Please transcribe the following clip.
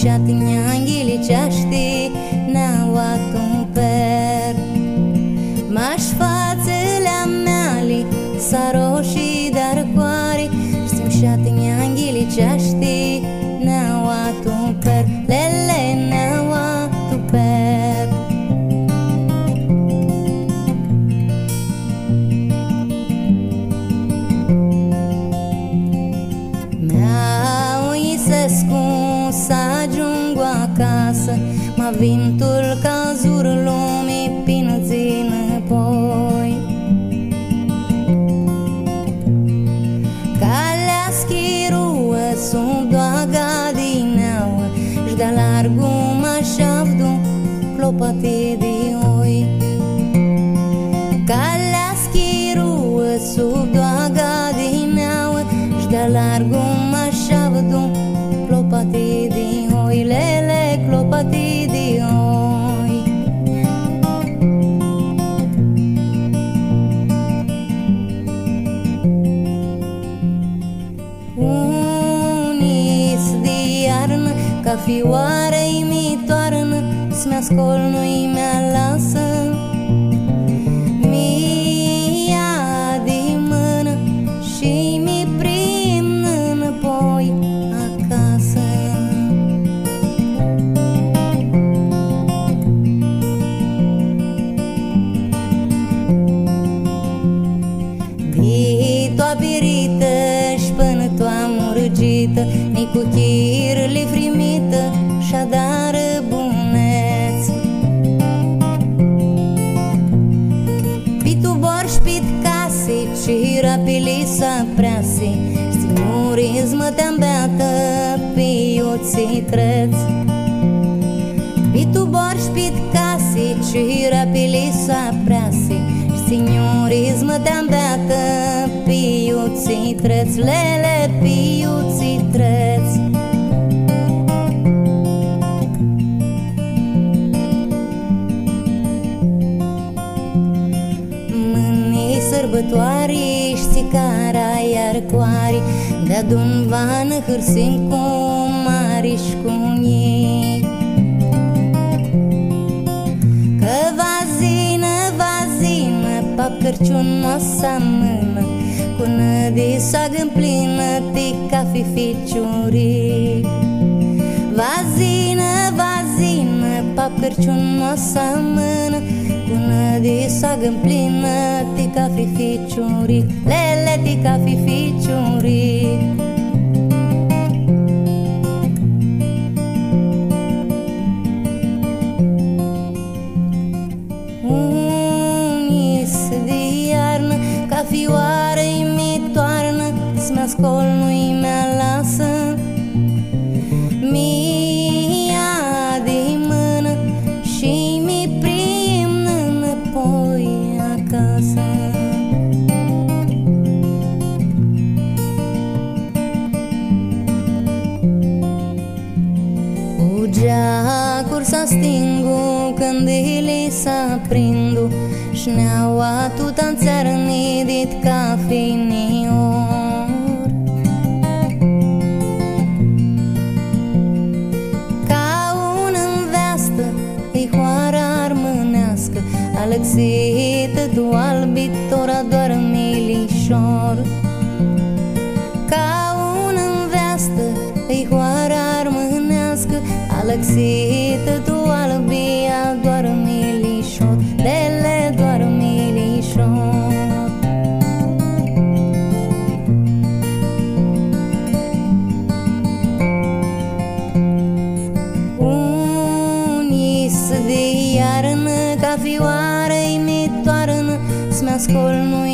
Simșatinyanghili ceaști n-au per Maș fațele meali saroși dar coari Simșatinyanghili ceaști n-au per Lele n-au per Să ajung acasă M-a vintul cazur lumii până zi înapoi Calea schiruă sub doaga din auă Și de largu m-așavdu clopate de oi Calea schiruă sub doaga din auă Și de largu m-așavdu clopati di oi, lele clopati di oi Unis de iarnă, ca fioare-i mi toarnă S-mi ascol, nu-i mea lasă Mi-ia de mână și mi prim înapoi Și până toa murgită Ni cu chirli frimită Și-a-dar buneț Pitu borș pit case Și rapili s-a preasi Signorismă te-am beată Piuții treț Pitu borș pit case Și rapili s-a preasi Signorismă te-am beată Piuții treț, lele piuții treț Mâine sărbătoare și cara iar coare De-adun vană hârsim cu mari și cu ei Că vazină, pap Crăciun o să mână Cu nădisa gâmplină Tica fi ficiuri Vazină, pap Crăciun o să mână Cu nădisa gâmplină Tica fi ficiuri Lele tica fi ficiuri Ca fioare-i mi toarnă S-mi ascol, nu-i mea lasă Mi-ia de mână Și mi prim înapoi acasă Cu geacuri s-a-stingu Candele s-aprindu Și ne-au atuta-n țară Nidit ca finior Ca un-în veastă Îi hoara armânească Alăxită tu albitora Doar milișor Ca un-în veastă Îi hoara armânească Alăxită tu albia Doar milișor Lele doar milișor Unis de iarnă Ca fioare-i mi toarnă S-mi ascol, nu